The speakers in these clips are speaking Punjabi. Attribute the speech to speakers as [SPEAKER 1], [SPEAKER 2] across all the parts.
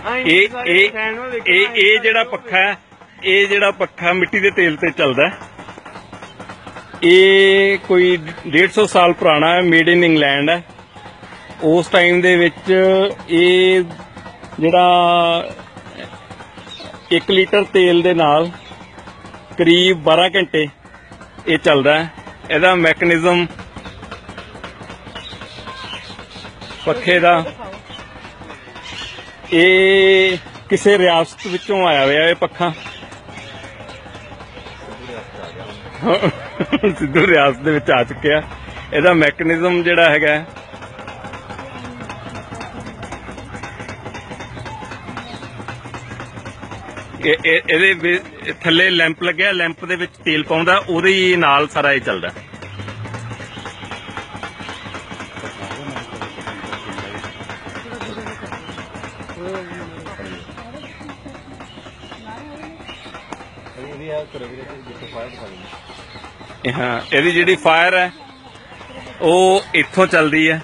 [SPEAKER 1] ਇਹ ਜਿਹੜਾ ਪੱਖਾ ਹੈ, ਇਹ ਜਿਹੜਾ ਪੱਖਾ ਮਿੱਟੀ ਦੇ ਤੇਲ ਤੇ ਚੱਲਦਾ, ਇਹ ਕੋਈ 150 ਸਾਲ ਪੁਰਾਣਾ ਹੈ, ਮੇਡ ਇਨ ਇੰਗਲੈਂਡ ਹੈ। ਉਸ ਟਾਈਮ ਦੇ ਵਿੱਚ ਇਹ ਜਿਹੜਾ 1 ਲੀਟਰ ਤੇਲ ਦੇ ਨਾਲ ਕਰੀਬ 12 ਘੰਟੇ ਇਹ ਚੱਲਦਾ ਹੈ। ਇਹਦਾ ਮੈਕੈਨਿਜ਼ਮ ਪੱਖੇ ਦਾ ਇਹ ਕਿਸੇ ਰਿਆਸਤ ਵਿੱਚੋਂ ਆਇਆ ਹੋਇਆ ਇਹ ਪੱਖਾ, ਸਿੱਧੂ ਰਿਆਸਤ ਦੇ ਵਿੱਚ ਆ ਚੁੱਕਿਆ। ਇਹਦਾ ਮੈਕੈਨਿਜ਼ਮ ਜਿਹੜਾ ਹੈਗਾ ਇਹਦੇ ਥੱਲੇ ਲੈਂਪ ਲੱਗਿਆ, ਲੈਂਪ ਦੇ ਵਿੱਚ ਤੇਲ ਪਾਉਂਦਾ, ਉਹਦੇ ਨਾਲ ਸਾਰਾ ਇਹ ਚੱਲਦਾ। हाँ, ਇਹਦੀ ਜਿਹੜੀ ਫਾਇਰ ਹੈ ਉਹ ਇੱਥੋਂ ਚੱਲਦੀ ਹੈ,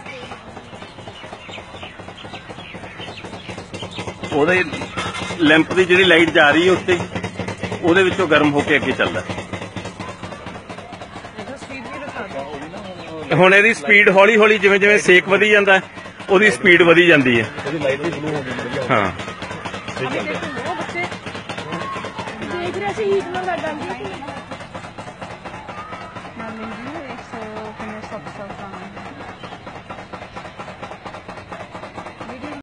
[SPEAKER 1] ਉਹਦੇ ਲੈਂਪ ਦੀ ਜਿਹੜੀ ਲਾਈਟ ਜਾ ਰਹੀ ਹੈ ਉੱਤੇ, ਉਹਦੇ ਵਿੱਚੋਂ ਗਰਮ ਹੋ ਕੇ ਅੱਗੇ ਚੱਲਦਾ। ਹੁਣ ਇਹਦੀ ਸਪੀਡ ਹੌਲੀ ਹੌਲੀ ਜਿਵੇਂ ਜਿਵੇਂ ਸੇਕ ਵਧੀ ਜਾਂਦਾ ਉਹਦੀ ਸਪੀਡ ਵਧੀ ਜਾਂਦੀ ਹੈ। ਹਾਂ,
[SPEAKER 2] ਦੇਖ ਰਹੇ ਸੀ ਹੀਟ ਨਾਲ